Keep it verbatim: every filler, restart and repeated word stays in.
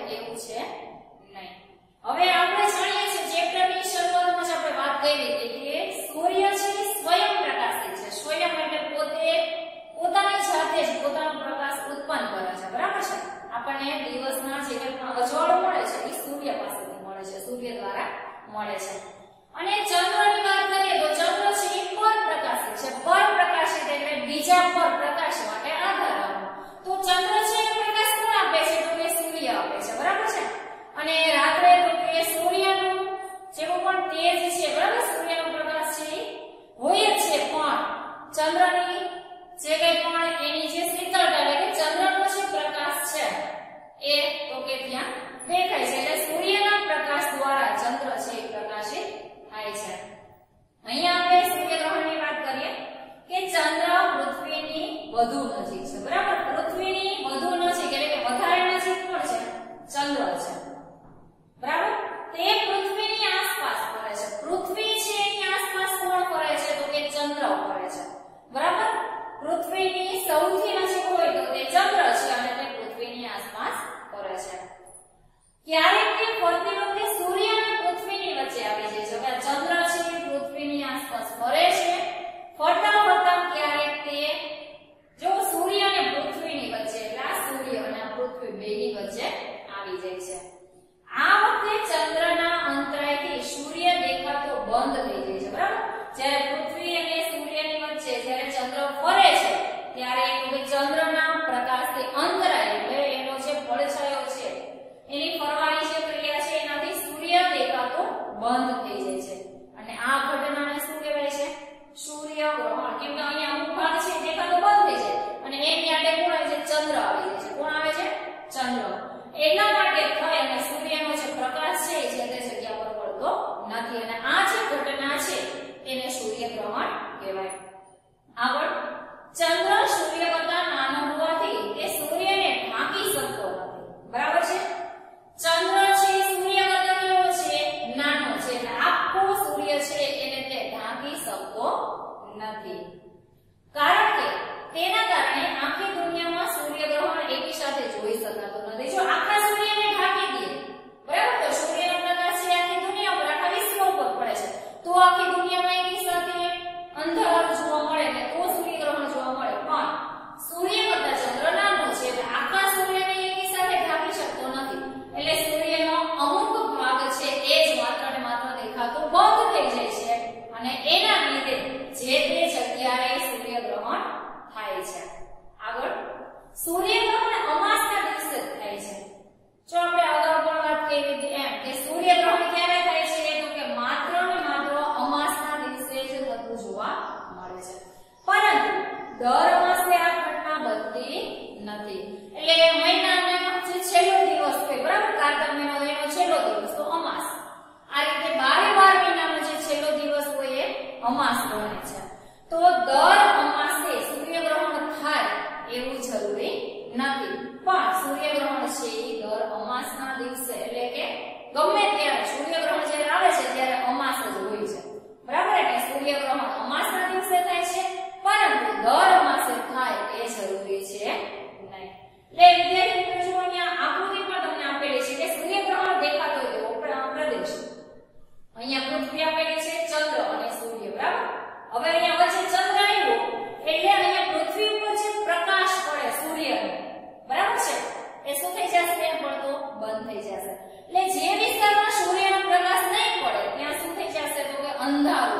એવું છે નહીં. હવે આપણે જાણીએ છીએ ચેપ્ટરની શરૂઆતમાં જ આપણે વાત કરી હતી કે સૂર્ય છે સ્વયં પ્રકાશી છે. સ્વયં એટલે પોતે પોતાની જાતે જ પોતાનો પ્રકાશ ઉત્પન્ન કરે છે. બરાબર છે. આપણને દિવસના જે કંઈ પણ અજવાળો મળે છે એ સૂર્ય પાસેથી મળે છે, સૂર્ય દ્વારા મળે છે. અને ચંદ્રની વાત કરીએ તો ચંદ્ર છે એ પરપ્રકાશી છે. પરપ્રકાશિત એટલે બીજા પર પ્રકાશ માટે આધાર રાખવો. તો ચંદ્ર છે એ પ્રકાશ કોણ આપે છે? તો કે સૂર્ય આપે છે. બરાબર છે. અને રાત્રે તો કે સૂર્યનું જેવું પણ તેજ છે, બરાબર, સૂર્યનો પ્રકાશ છે હોય જ છે, પણ ચંદ્રની જે કંઈ પણ એની જે શીતળતા એટલે કે ચંદ્રનો જે પ્રકાશ છે એ તો કે ત્યાં દેખાય છે. એટલે સૂર્યના પ્રકાશ દ્વારા ચંદ્ર છે એ પ્રકાશિત થાય છે. અહીંયા આપણે સૂર્યગ્રહણની વાત કરીએ કે ચંદ્ર પૃથ્વીની વધુ નજીક છે. બરાબર, પૃથ્વીની વધુ નજીક એટલે કે વધારે નજીક કોણ છે? ચંદ્ર છે. બરાબર, તે પૃથ્વીની આસપાસ ફરે છે. પૃથ્વી છે એની આસપાસ કોણ ફરે છે? તો કે ચંદ્ર ફરે છે. બરાબર, પૃથ્વીની સૌથી નજીક હોય તો તે ચંદ્ર છે અને તે પૃથ્વીની આસપાસ ફરે છે. ક્યારેક તે ફરતી વખતે સૂર્ય અને પૃથ્વીની વચ્ચે આવી જાય છે. હવે ચંદ્ર છે એ પૃથ્વીની આસપાસ ફરે છે. ફરતા ફરતા ક્યારેક તે જો સૂર્ય અને પૃથ્વીની વચ્ચે એટલે આ સૂર્ય અને આ પૃથ્વી બેની વચ્ચે આવી જાય છે. આ વખતે ચંદ્રના અંતરાયથી સૂર્ય દેખાતો બંધ થઈ જાય છે. બરાબર, જ્યારે પૃથ્વી અને સૂર્યની વચ્ચે જ્યારે ચંદ્ર ફરે છે ત્યારે ચંદ્રના પ્રકાશથી અંતરાય એટલે એનો જે પડછાયો છે એની ફરવાની જે ક્રિયા છે એનાથી સૂર્ય દેખાતો બંધ થઈ જાય છે. અને આ ઘટનાને શું કહેવાય છે? સૂર્યગ્રહણ. કેમ કે અહીંયા અમુક ભાગ છે દેખાતો બંધ થઈ જાય અને એની આડે કોણ આવે છે? ચંદ્ર આવી જાય છે. કોણ આવે છે? ચંદ્ર. એટલા માટે થઈ અને સૂર્યનો જે પ્રકાશ છે એ તે જગ્યા પર પડતો નથી અને આ જે ઘટના છે તેને સૂર્યગ્રહણ કહેવાય. આગળ, ચંદ્ર સૂર્ય કરતા નાનો હોવાથી તે સૂર્યને ઢાંકી શકતો નથી. બરાબર છે. ચંદ્ર છે સૂર્ય કરતા કેવો છે? નાનો છે. એટલે આખો સૂર્ય છે એને તે ઢાંકી શકતો નથી. કારણ કે તેના કારણે આખી દુનિયામાં સૂર્યગ્રહણ એકી સાથે જોઈ શકાતું નથી. જો આખા સૂર્યને ઢાંકી દે, બરાબર, તો સૂર્યનો પ્રકાશ છે આખી દુનિયા ઉપર આખા વિશ્વ ઉપર પડે છે, તો આખી દુનિયામાં એકી સાથે અંધારું જોવા મળે ને તો સૂર્યગ્રહણ જોવા મળે. પણ સૂર્ય કરતા ચંદ્ર નાનો છે એટલે આખા સૂર્યને એકી સાથે ઢાંકી શકતો નથી. એટલે સૂર્યનો અમુક ભાગ છે એ જ માત્ર ને માત્ર દેખાતો બંધ થઈ જાય છે અને એના લીધે જે તે જગ્યાએ સૂર્યગ્રહણ થાય છે. આગળ, સૂર્યગ્રહણ અમાસના દિવસે થાય છે. જો આપણે અગાઉ પણ વાત કરી હતી એમ કે સૂર્યગ્રહણ ક્યારે થાય છે? તો કે માત્ર ને માત્ર અમાસના દિવસે જ થતું જોવા મળે છે. પરંતુ દર માસે આ ઘટના બનતી નથી. એટલે મહિનાનો જે છેલ્લો દિવસ હોય, બરાબર, કાર્તક મહિનો એનો છેલ્લો દિવસ તો અમાસ. આ રીતે બારે બાર મહિનાનો જે છેલ્લો દિવસ હોય એ અમાસ ગણાય છે. તો દર અમાસે સૂર્યગ્રહણ થાય એવું જરૂરી નથી, પણ સૂર્યગ્રહણ છે એ દર અમાસના દિવસે એટલે કે ગમે ત્યારે સૂર્યગ્રહણ જ્યારે આવે છે ત્યારે અમાસ જ હોય છે. બરાબર, એટલે સૂર્યગ્રહણ અમાસના દિવસે થાય છે પરંતુ દર અમાસે થાય એ જરૂરી છે નહીં. એટલે વિદ્યાર્થી મિત્રો જો અહીંયા આકૃતિ પણ તમને આપેલી છે કે સૂર્યગ્રહણ દેખાતો હોય એવો પ્રદેશ. અહીંયા પૃથ્વી આપેલી છે, ચંદ્ર અને સૂર્ય. બરાબર, હવે અહીંયા વચ્ચે ચંદ્ર આવ્યો એટલે અહીંયા પૃથ્વી ઉપર જે પ્રકાશ પડે સૂર્યનો, બરાબર છે, એ શું થઈ જશે? પડતો બંધ થઈ જશે. એટલે જે વિસ્તારમાં સૂર્યનો પ્રકાશ નહીં પડે ત્યાં શું થઈ જશે? તો કે અંધારું